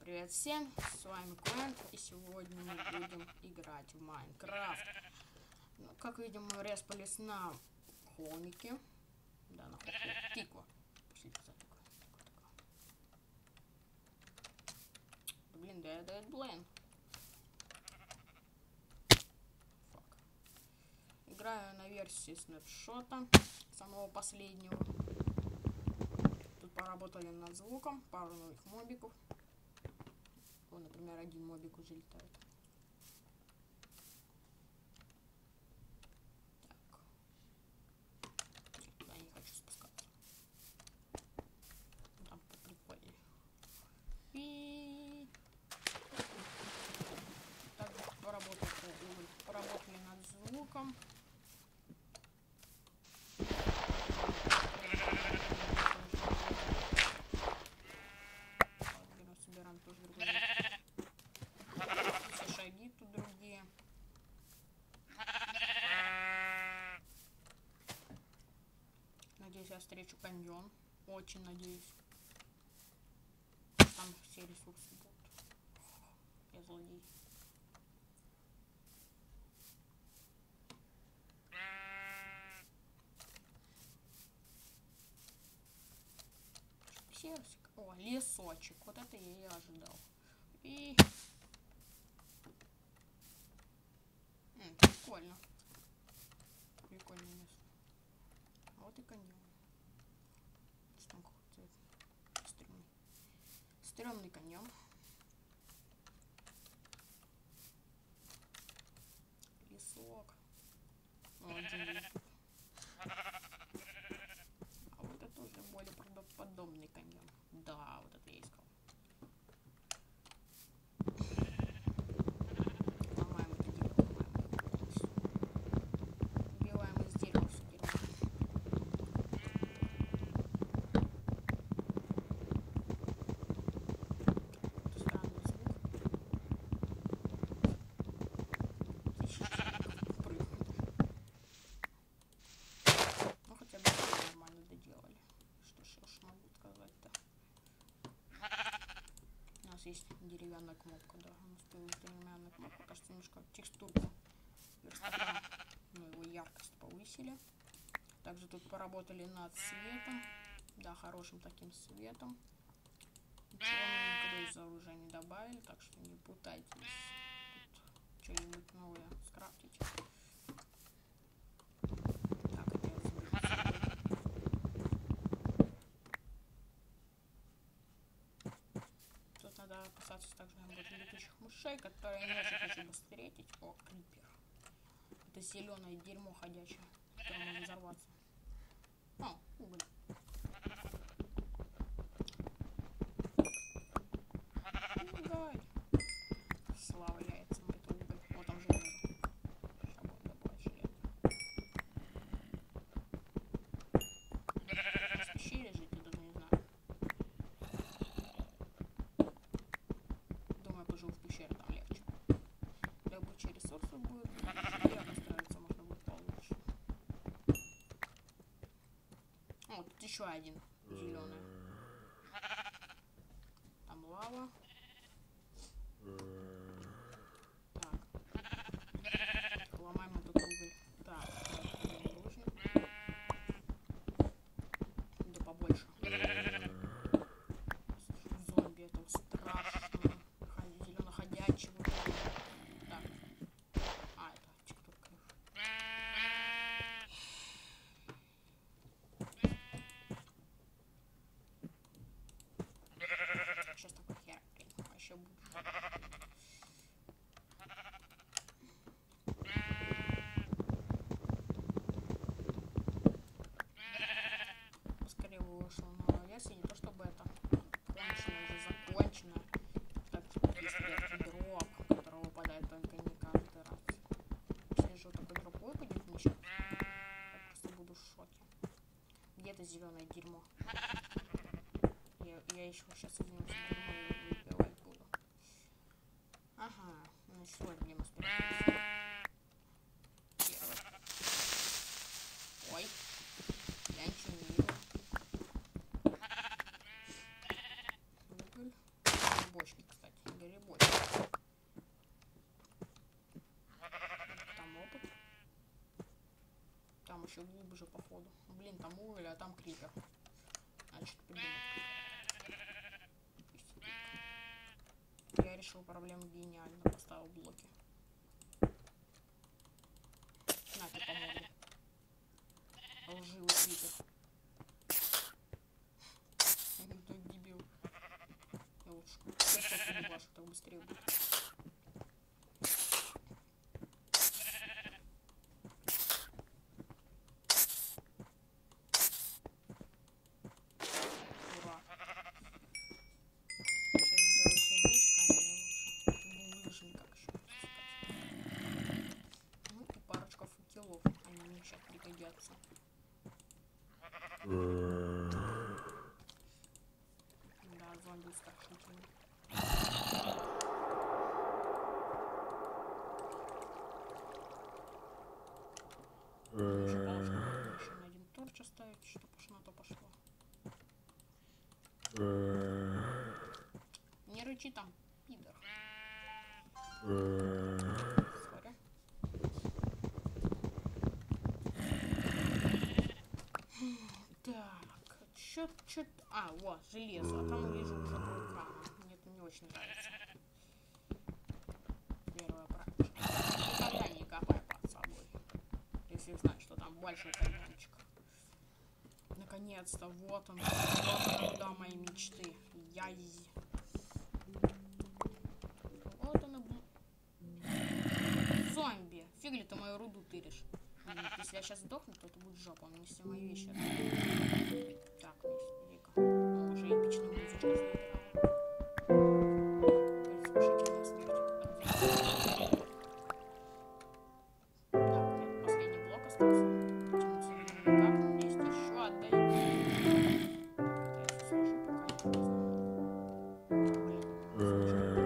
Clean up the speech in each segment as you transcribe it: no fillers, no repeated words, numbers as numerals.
Привет всем, с вами Квент, и сегодня мы будем играть в Майнкрафт. Ну, как видим, мы респались на холмике. Да, на холмике. Тыква. Пошлите за тыквой. Блин, да, блин. Фак. Играю на версии снапшота, самого последнего. Тут поработали над звуком, пару новых мобиков. Вот, например, один мобик уже летает. Так. Туда не хочу спускаться. Там поприкольнее. И так поработали над звуком. Собираем тоже другой. Все шаги тут другие. Надеюсь, я встречу каньон. Очень надеюсь. Там все ресурсы будут. Я злодей. Персик. О, лесочек. Вот это я и ожидал. И... прикольно. Прикольное место. А вот и каньон. Что там какой-то стрёмный. Стрёмный каньон. Лесок. О, джунгли. А вот это уже более правдоподобный каньон. Да, вот это я искал. Ломаем это дерево, ломаем его полностью. Убиваем из дерева все дерево. Странный звук. Ну хотя бы нормально доделали. Что ж я уж могу сказать-то. У нас есть деревянная кнопка, да. У нас появилась деревянная кнопка. Кажется, немножко текстурку верстака, ну, его яркость повысили. Также тут поработали над светом. Да, хорошим таким светом. Ничего мы никогда из оружия не добавили, так что не путайтесь. Тут что-нибудь новое скрафтить. Так, это я заберу с собой. Тут надо опасаться также летучих мышей, которые я не очень хочу бы встретить. О, крипер. Это зеленое дерьмо ходячее, которое может взорваться. О, уголь. Уголь. Слава яйцам, это уголь. Вот там железо. Сейчас будем добывать железо. В пещере жить, я даже не знаю. Думаю, поживу в пещере, там легче. Добыча ресурсов будет. Жилья построиться можно будет получше. О, тут еще один зеленый. Там лава. Так. Ломаем этот уголь. Так, не нужно. Да побольше. Зомби этого страшного. Зеленоходячего. Так. А, это тикток. Сейчас такой хер. грибочки, кстати. Грибочки. Там опыт. Там еще глубже, походу. Блин, там уголь, а там крипер. Значит, придумать. Я решил проблему гениально. Поставил блоки. На, ты помогу. Лживый крипер. Кто дебил. Я лучше. Сейчас перебашу, так быстрее будет. Да, зомби устрашительный. Еще на один торч оставить, чтобы уж на то пошло. Не рычи там, пидор. Сори. Так, чё... А, вот, железо. А там вижу уже рука. Мне это не очень нравится. Первая практика. Никогда не копай под собой. Если знать, что там большой кальянчик. Наконец-то, вот он. Вот куда мои мечты. Яйзи. Вот он и... Зомби. Фиг ли ты мою руду тыришь? Если я сейчас сдохну, то это будет жопа. Он несет мои вещи. Так, иди-ка. Он уже эпичную музычку заиграл. Разрушительная смерть. Так, нет, последний блок остался. Потянуться никак, но у меня есть еще отдай. Я сложу пока не знаю. Блин,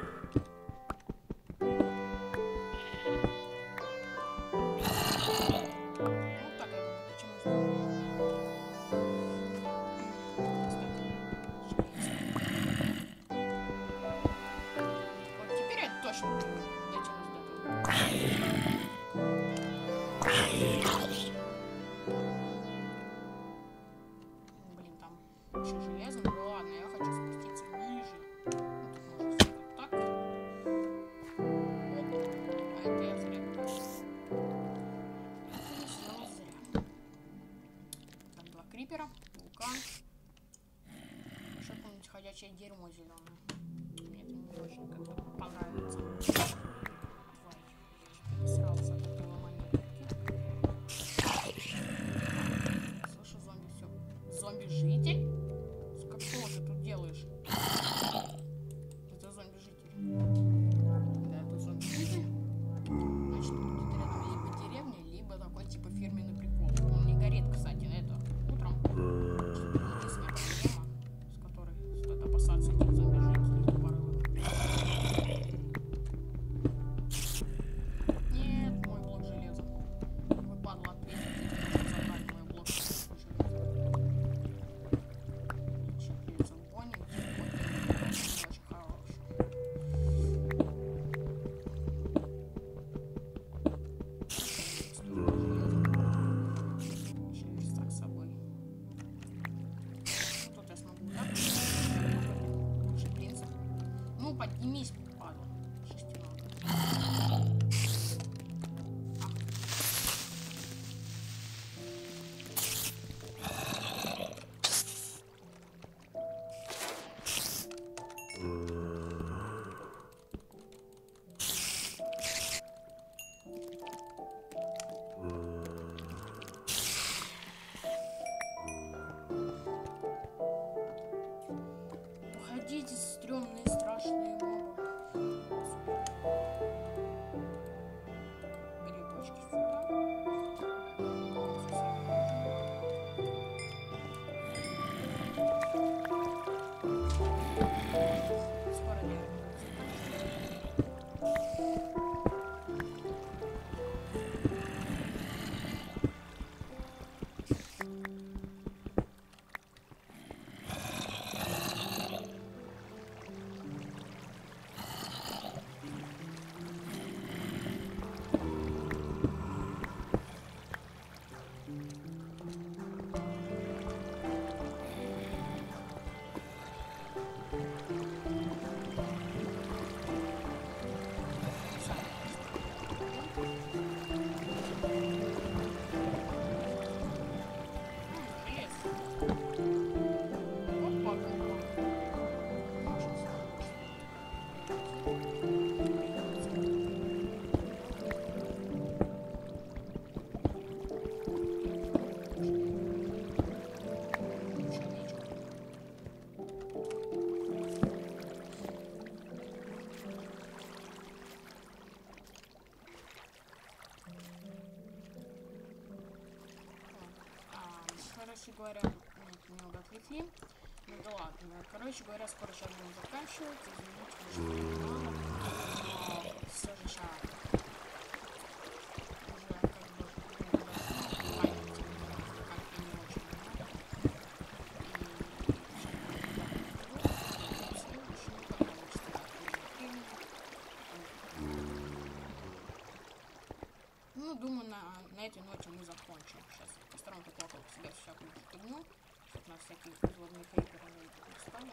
блин, там еще железо, ну ладно, я хочу спуститься ниже. Ну, тут можно сделать так. Оп. А это я зря. Это я сделал зря. Там два крипера, вулкан. Еще какое-нибудь ходячее дерьмо зеленое. Мне это не очень как-то понравится. Тварь. Я ж пересрался от этого монетки. Слышу зомби, все. Зомби-житель? Что ты тут делаешь? Это зомби-житель. Да, это зомби-житель. Значит, будет рядом либо деревня, либо такой типа фирменный прикол. Он не горит, кстати, это утром. Единственная проблема, с которой стоит опасаться этих зомби-жителей тупорылых. Нет, мой блок железа. Вы, падла, ответите, забрать мой блок железа. Чипляется Бонни, очень хороший. Еще верстак с собой. Ну, тут я смогу так. Лучший принцип. Ну, поднимись, падла. Шестеренка. Уходите, стрёмные, страшные мобы. Грибочки сюда. Скоро реально. Короче говоря, немного отвлекли. Ну да ладно. Короче говоря, скоро сейчас будем заканчивать. Извините, может, мало. Но все же сейчас уже как бы память как-то не очень много. И все больше не понравится времени. Ну, думаю, на этой ноте мы закончим. Сейчас постараемся вокруг себя всякую фигню, чтобы у нас всякие подводные крейперы не стали.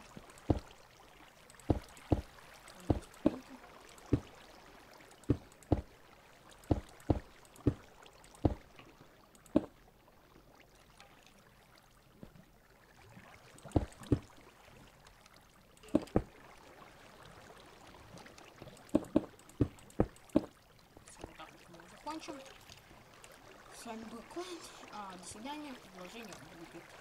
Закончим. С вами был Конт. До свидания. Вложение будет.